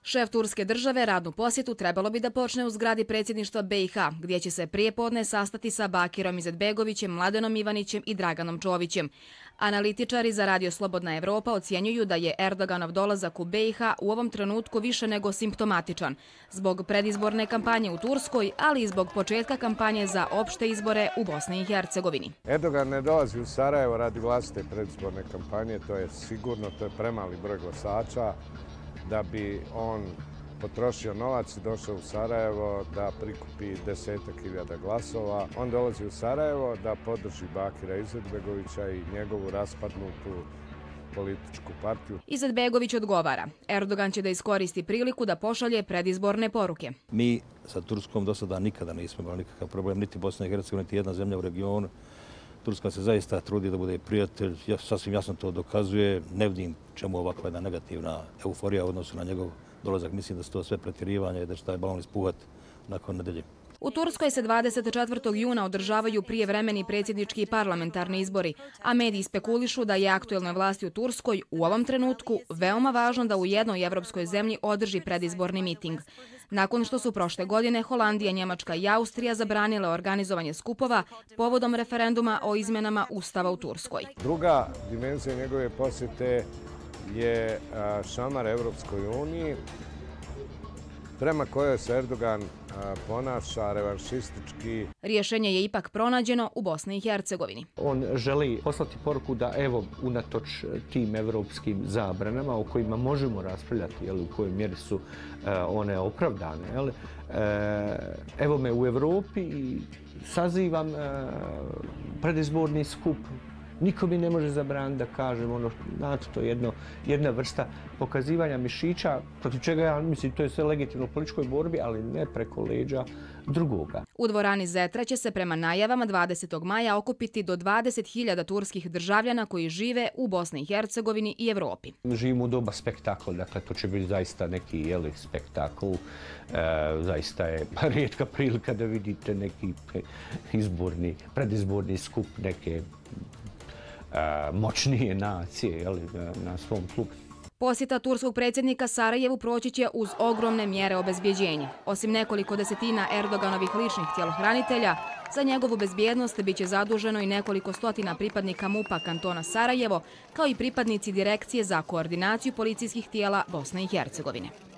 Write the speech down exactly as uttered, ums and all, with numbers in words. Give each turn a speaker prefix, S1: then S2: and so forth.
S1: Šef turske države radnu posjetu trebalo bi da počne u zgradi predsjedništva be i ha, gdje će se prije podne sastati sa Bakirom Izetbegovićem, Mladenom Ivanićem i Draganom Čovićem. Analitičari za Radio Slobodna Evropa ocjenjuju da je Erdoganov dolazak u be i ha u ovom trenutku više nego simptomatičan, zbog predizborne kampanje u Turskoj, ali i zbog početka kampanje za opšte izbore u Bosni i Hercegovini.
S2: Erdogan ne dolazi u Sarajevo radi vlastite predizborne kampanje, to je sigurno, to je premali broj glasača da bi on potrošio novac i došao u Sarajevo da prikupi desetak hiljada glasova. On dolazi u Sarajevo da podrži Bakira Izetbegovića i njegovu raspadnutu političku partiju.
S1: Izetbegović odgovara. Erdogan će da iskoristi priliku da pošalje predizborne poruke.
S3: Mi sa Turskom do sada nikada nismo imali nikakav problem, niti Bosna i Hercegovina, niti jedna zemlja u regionu. Turska se zaista trudi da bude prijatelj, ja sasvim jasno to dokazuje. Ne vidim čemu ovakva jedna negativna euforija u odnosu na njegov dolazak. Mislim da su to sve pretjerivanje i da će taj balon ispuhati nakon nedelje.
S1: U Turskoj se dvadeset četvrtog juna održavaju prijevremeni predsjednički i parlamentarni izbori, a mediji spekulišu da je aktuelnoj vlasti u Turskoj u ovom trenutku veoma važno da u jednoj evropskoj zemlji održi predizborni miting. Nakon što su prošle godine Holandija, Njemačka i Austrija zabranile organizovanje skupova povodom referenduma o izmjenama Ustava u Turskoj.
S2: Druga dimenzija njegove posjete je šamar Evropskoj uniji, prema kojoj se Erdogan ponaša revanšistički.
S1: Rješenje je ipak pronađeno u Bosni i Hercegovini.
S4: On želi poslati poruku da evo, unatoč tim evropskim zabranama o kojima možemo raspravljati, jel, u kojoj mjeri su one opravdane, jel, evo me u Evropi i sazivam predizborni skup. Niko mi ne može zabraniti da kažem ono, znate, to je jedno, jedna vrsta pokazivanja mišića, protiv čega ja mislim to je sve legitimno u političkoj borbi, ali ne preko leđa drugoga.
S1: U dvorani Zetra će se prema najavama dvadesetog maja okupiti do dvadeset hiljada turskih državljana koji žive u Bosni i Hercegovini i Evropi.
S4: Živimo u doba spektakla, dakle to će biti zaista neki jeli, spektakl. E, zaista je rijetka prilika da vidite neki izborni, predizborni skup neke moćnije nacije, jeli, na svom tlu.
S1: Posjeta turskog predsjednika Sarajevu proći će uz ogromne mjere obezbjeđenja. Osim nekoliko desetina Erdoganovih ličnih tjelohranitelja, za njegovu bezbjednost bit će zaduženo i nekoliko stotina pripadnika mupa kantona Sarajevo, kao i pripadnici Direkcije za koordinaciju policijskih tijela Bosne i Hercegovine.